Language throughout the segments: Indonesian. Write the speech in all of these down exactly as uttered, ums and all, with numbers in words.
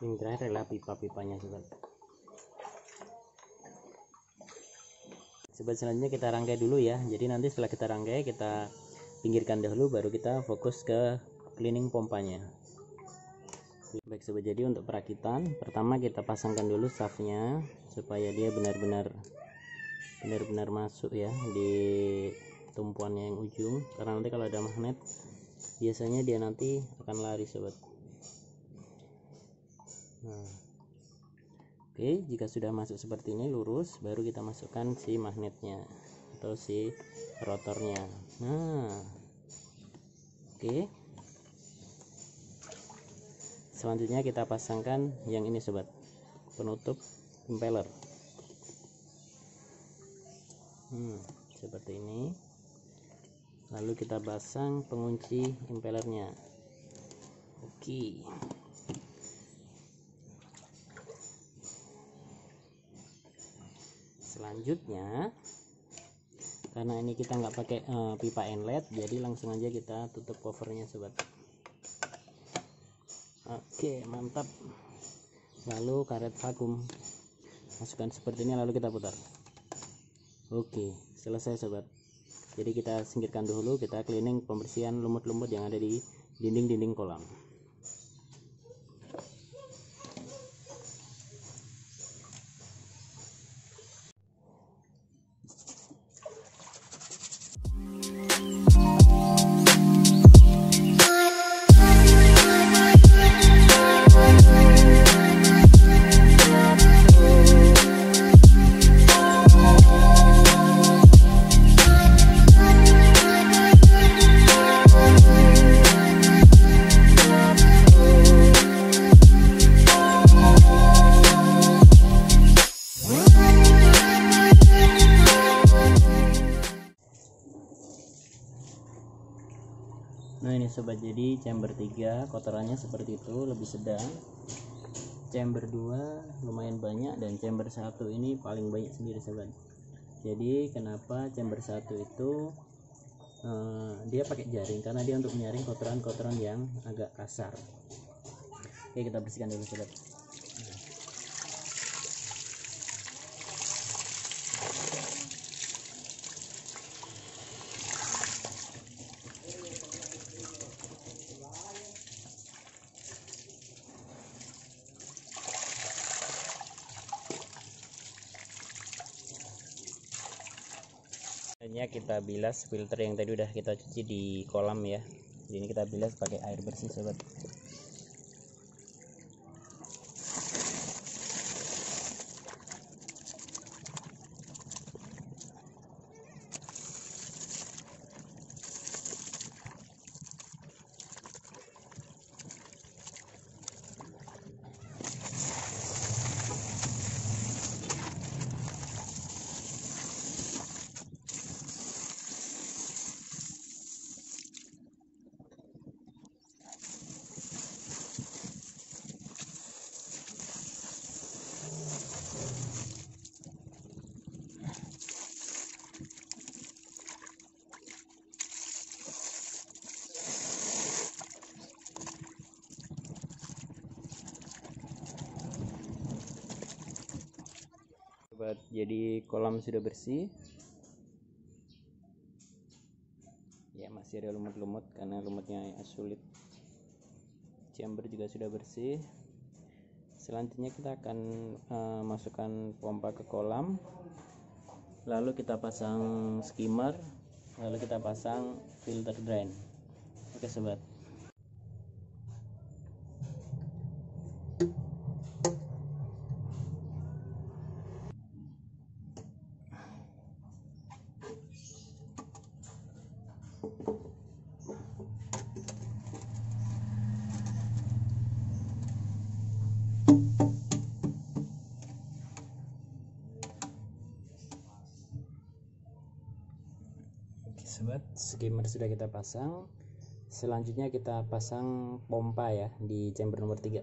Yang terakhir adalah pipa-pipanya sobat. Sobat, selanjutnya kita rangkai dulu ya. Jadi nanti setelah kita rangkai, kita pinggirkan dahulu, baru kita fokus ke cleaning pompanya. Baik sobat, jadi untuk perakitan pertama kita pasangkan dulu shaftnya supaya dia benar-benar benar-benar masuk ya di tumpuannya yang ujung, karena nanti kalau ada magnet biasanya dia nanti akan lari sobat. Nah, oke, jika sudah masuk seperti ini lurus, baru kita masukkan si magnetnya atau si rotornya. Nah, oke, selanjutnya kita pasangkan yang ini sobat, penutup impeller. Hmm, seperti ini. Lalu kita pasang pengunci impellernya. Oke, selanjutnya karena ini kita nggak pakai uh, pipa inlet, jadi langsung aja kita tutup covernya sobat. Oke, mantap. Lalu karet vakum masukkan seperti ini, lalu kita putar. Oke, selesai sobat. Jadi kita singkirkan dulu, kita cleaning pembersihan lumut-lumut yang ada di dinding-dinding kolam. Nah ini sobat, jadi chamber tiga kotorannya seperti itu, lebih sedang. Chamber dua lumayan banyak, dan chamber satu ini paling banyak sendiri sobat. Jadi kenapa chamber satu itu uh, dia pakai jaring, karena dia untuk menyaring kotoran-kotoran yang agak kasar. Oke, kita bersihkan dulu sobat. Kita bilas filter yang tadi udah kita cuci di kolam ya. Ini kita bilas pakai air bersih sobat. Sobat, jadi kolam sudah bersih ya, masih ada lumut-lumut karena lumutnya sulit. Chamber juga sudah bersih. Selanjutnya kita akan uh, masukkan pompa ke kolam, lalu kita pasang skimmer, lalu kita pasang filter drain. Oke sobat. Sobat, skimmer sudah kita pasang. Selanjutnya kita pasang pompa ya di chamber nomor tiga.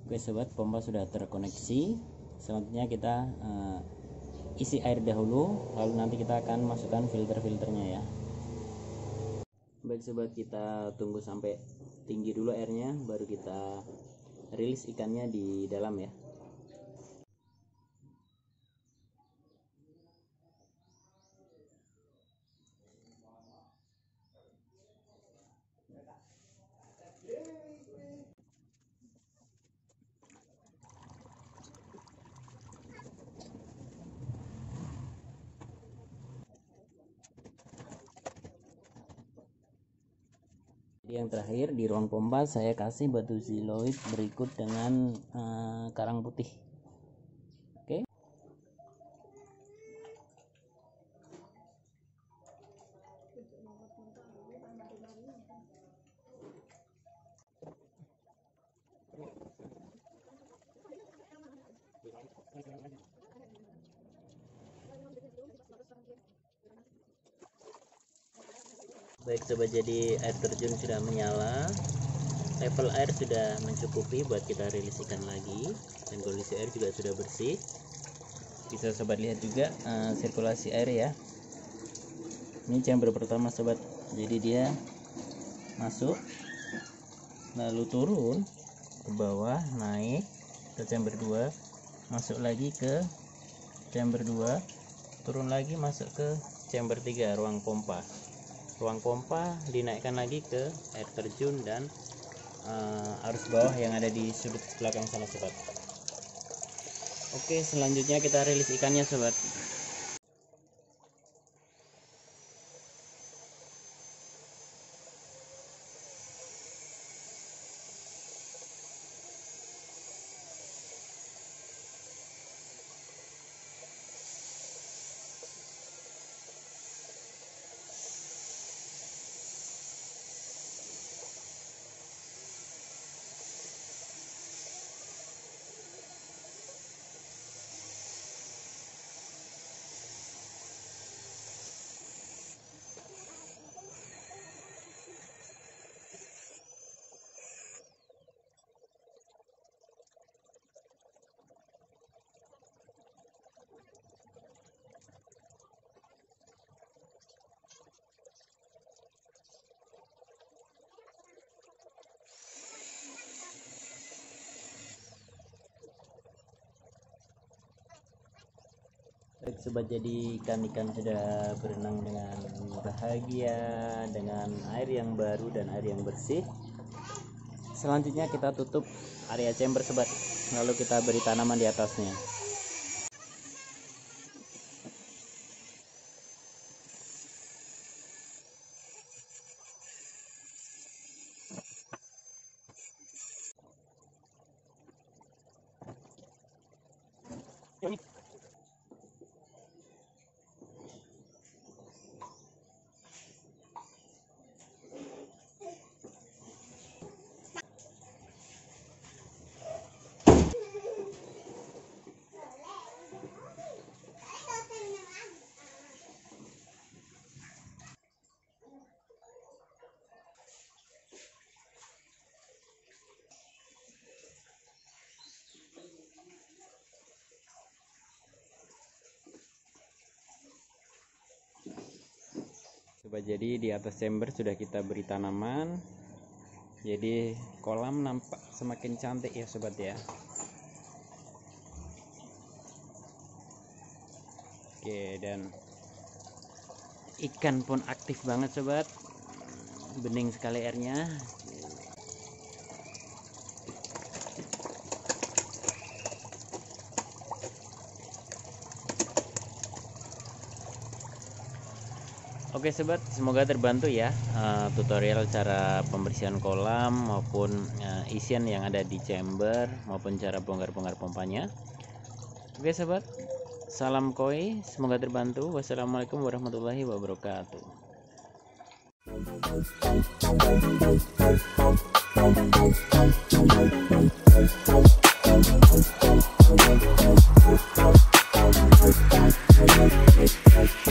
Oke sobat, pompa sudah terkoneksi. Selanjutnya kita uh, isi air dahulu, lalu nanti kita akan masukkan filter-filternya ya. Baik sobat, kita tunggu sampai tinggi dulu airnya, baru kita rilis ikannya di dalam ya. Yang terakhir di ruang pompa saya kasih batu siloid berikut dengan uh, karang putih. Oke. Baik sobat, jadi air terjun sudah menyala, level air sudah mencukupi buat kita rilis ikan lagi, dan kondisi air juga sudah bersih. Bisa sobat lihat juga uh, sirkulasi air ya. Ini chamber pertama sobat, jadi dia masuk lalu turun ke bawah, naik ke chamber dua, masuk lagi ke chamber dua, turun lagi masuk ke chamber tiga, ruang pompa. Ruang pompa dinaikkan lagi ke air terjun dan uh, arus bawah yang ada di sudut belakang sana sobat. Oke, selanjutnya kita rilis ikannya sobat. Baik sobat, jadi ikan-ikan sudah berenang dengan bahagia dengan air yang baru dan air yang bersih. Selanjutnya kita tutup area chamber sobat, lalu kita beri tanaman di atasnya. Sobat, jadi di atas chamber sudah kita beri tanaman, jadi kolam nampak semakin cantik ya sobat ya. Oke, dan ikan pun aktif banget sobat, bening sekali airnya. Oke sobat, semoga terbantu ya uh, tutorial cara pembersihan kolam maupun uh, isian yang ada di chamber maupun cara bongkar-bongkar pompanya. Oke sobat, salam koi, semoga terbantu. Wassalamualaikum warahmatullahi wabarakatuh. We'll be right back.